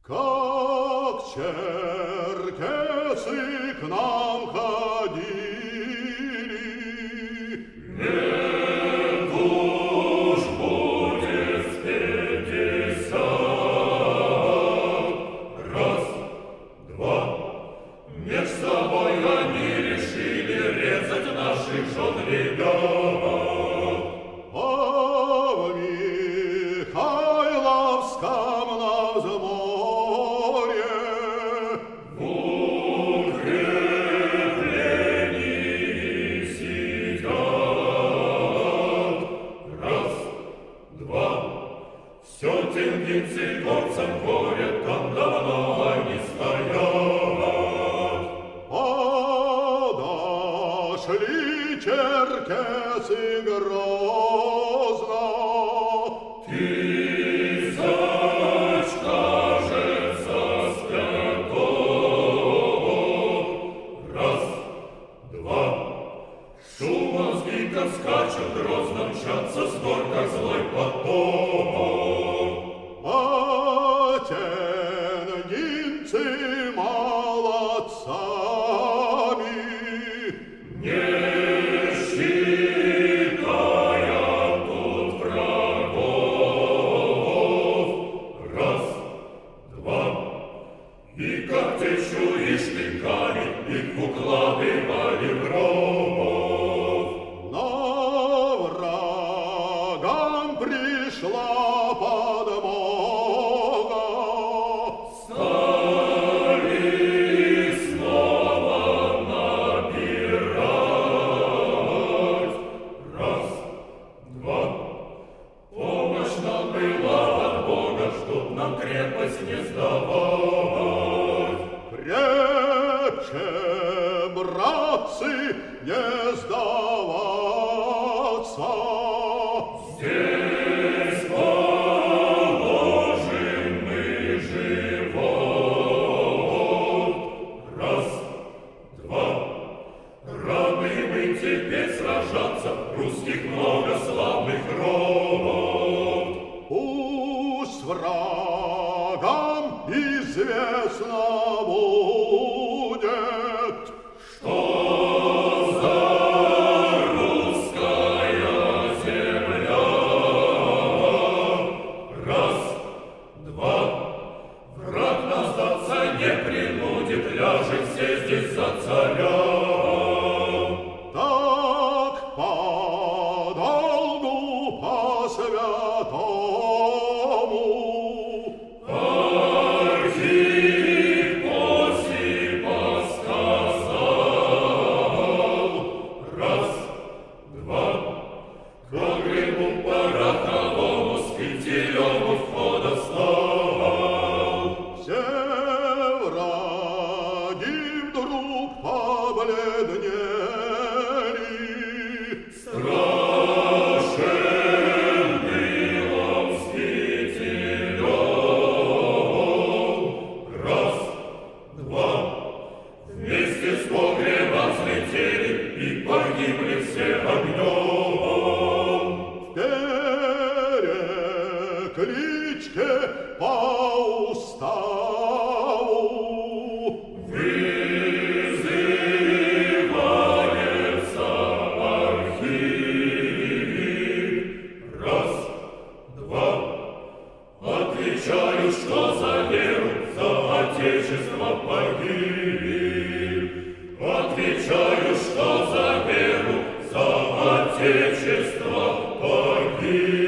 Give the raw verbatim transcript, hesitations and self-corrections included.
Как черкесы к нам ходили, нет уж будет пятьдесят. Раз, два, меж собой они решили резать наших жен ребят. А в Михайловском на взморье в укреплении сидят. Раз, два, все тенгинцы горцам горят, там давно они стоят. Подошли черкесы грозно, Тысяч, кажется, спяток. Раз, два, шумом с криком скачут, грозно мчатся с гор, как злой поток. а тенгинцы молодцами, Не считая тут врагов. Раз, два, и как течу, и штыками их укладывали в ров. но врагам пришла подмога. Стали снова напирать. Раз, два, помощь нам была от Бога, чтоб нам крепость не сдавать. Крепче, братцы, не сдаваться. Здесь положим мы живот. Раз, два, рады мы теперь сражаться, русских много славных род. Пусть врагам известно будет, Что за русская земля? Раз, два, враг нас сдаться не принудит, ляжет все здесь за царя. так по долгу, по святому. Архипос сказал. Раз, два, к погребу пороховому с фитилем у входа стал. Все враги вдруг побледнели, Страшен был он с фитилем. Раз, два, вместе с погреба взлетели и погибли все огнем. в перекличке по уставу. Вызывается архип. Раз, два, отвечаю, что за веру, за отечество погиб. Отвечаю, что за веру, за отечество погиб.